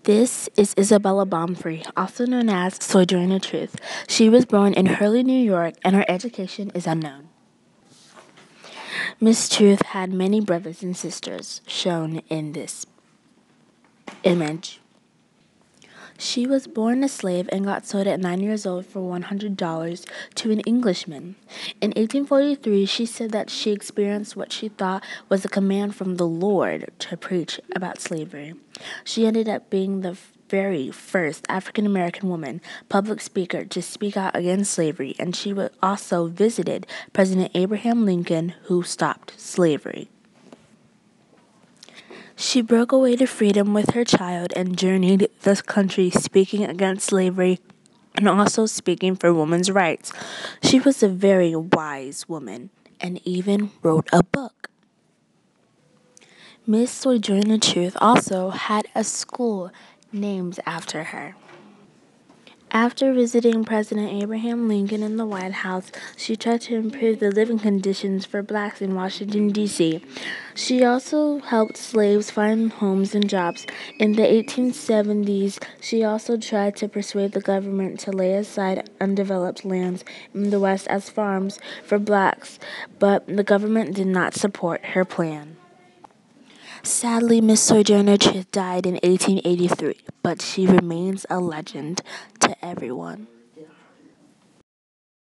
This is Isabella Baumfree, also known as Sojourner Truth. She was born in Hurley, New York, and her education is unknown. Miss Truth had many brothers and sisters, shown in this image. She was born a slave and got sold at 9 years old for $100 to an Englishman. In 1843, she said that she experienced what she thought was a command from the Lord to preach about slavery. She ended up being the very first African American woman public speaker to speak out against slavery, and she also visited President Abraham Lincoln, who stopped slavery. She broke away to freedom with her child and journeyed the country speaking against slavery and also speaking for women's rights. She was a very wise woman and even wrote a book. Miss Sojourner Truth also had a school named after her. After visiting President Abraham Lincoln in the White House, she tried to improve the living conditions for blacks in Washington, D.C. She also helped slaves find homes and jobs. In the 1870s, she also tried to persuade the government to lay aside undeveloped lands in the West as farms for blacks, but the government did not support her plan. Sadly, Miss Sojourner Truth died in 1883, but she remains a legend to everyone.